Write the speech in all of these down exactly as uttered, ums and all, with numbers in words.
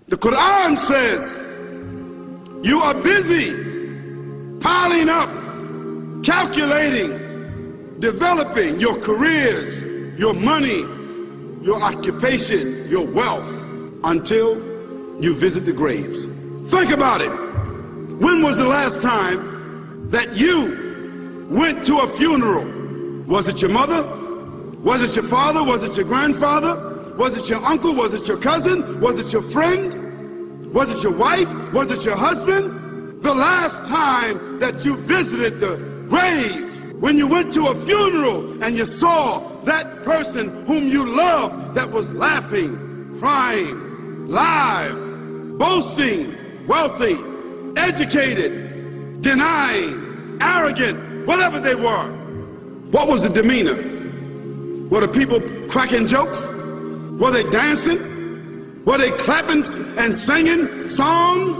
The Quran says you are busy piling up, calculating, developing your careers, your money, your occupation, your wealth, until you visit the graves. Think about it. When was the last time that you went to a funeral? Was it your mother? Was it your father? Was it your grandfather? Was it your uncle? Was it your cousin? Was it your friend? Was it your wife? Was it your husband? The last time that you visited the grave, when you went to a funeral and you saw that person whom you loved that was laughing, crying, live, boasting, wealthy, educated, denying, arrogant, whatever they were. What was the demeanor? Were the people cracking jokes? Were they dancing? Were they clapping and singing songs?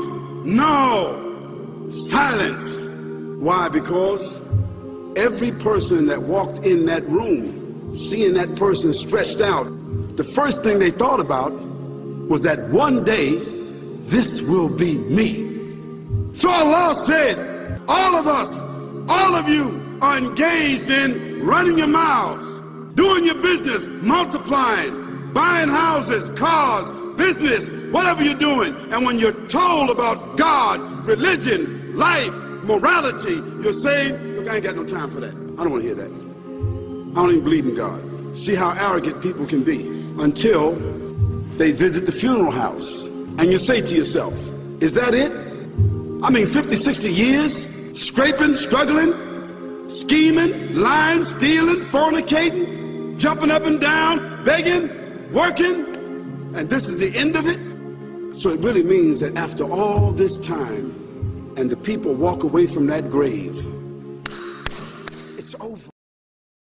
No. Silence. Why? Because every person that walked in that room, seeing that person stretched out, the first thing they thought about was that one day, this will be me. So Allah said, all of us, all of you are engaged in running your mouths, doing your business, multiplying, buying houses, cars, business, whatever you're doing. And when you're told about God, religion, life, morality, you're saying, look, I ain't got no time for that. I don't want to hear that. I don't even believe in God. See how arrogant people can be until they visit the funeral house. And you say to yourself, is that it? I mean, fifty, sixty years, scraping, struggling, scheming, lying, stealing, fornicating, jumping up and down, begging, working, and this is the end of it? So it really means that after all this time, and the people walk away from that grave,